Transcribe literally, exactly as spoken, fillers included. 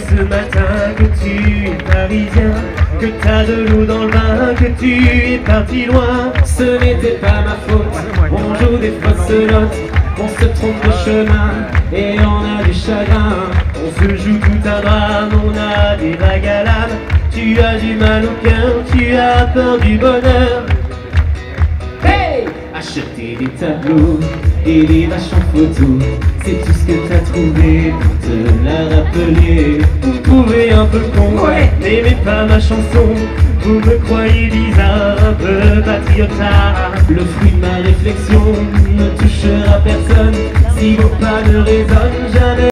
ce matin que tu es parisien, que t'as de l'eau dans le bain, que tu es parti loin. Ce n'était pas ma faute, on joue des fausses notes, on se trompe de chemin et on a du chagrin. On se joue tout un drame, on a des vagues à l'âme. Tu as du mal au cœur, tu as peur du bonheur. Hey! Acheter des tableaux et des vaches en photo, c'est tout ce que t'as trouvé pour te la rappeler. Vous me trouvez un peu con, ouais, n'aimez pas ma chanson. Vous me croyez bizarre, un peu patriotard. Le fruit de ma réflexion ne touchera personne si vos pas ne résonnent jamais.